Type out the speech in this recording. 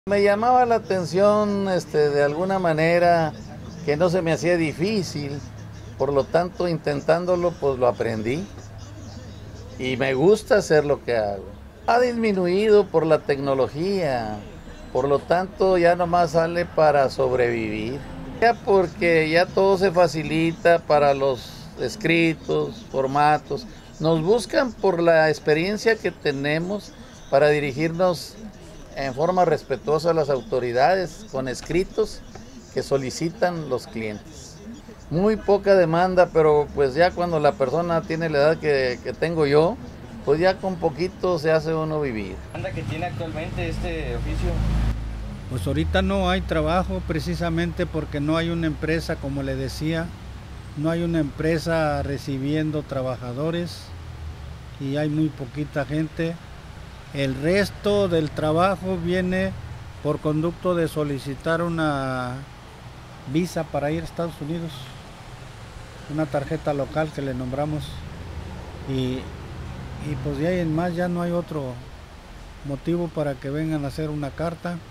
Me llamaba la atención de alguna manera que no se me hacía difícil, por lo tanto intentándolo pues lo aprendí y me gusta hacer lo que hago. Ha disminuido por la tecnología, por lo tanto ya nomás sale para sobrevivir. Ya porque ya todo se facilita para los escritos, formatos. Nos buscan por la experiencia que tenemos para dirigirnos en forma respetuosa a las autoridades con escritos que solicitan los clientes. Muy poca demanda, pero pues ya cuando la persona tiene la edad que tengo yo, pues ya con poquito se hace uno vivir. ¿Anda que tiene actualmente este oficio? Pues ahorita no hay trabajo precisamente porque no hay una empresa, como le decía, no hay una empresa recibiendo trabajadores y hay muy poquita gente. El resto del trabajo viene por conducto de solicitar una visa para ir a Estados Unidos, una tarjeta local que le nombramos y pues de ahí en más ya no hay otro motivo para que vengan a hacer una carta.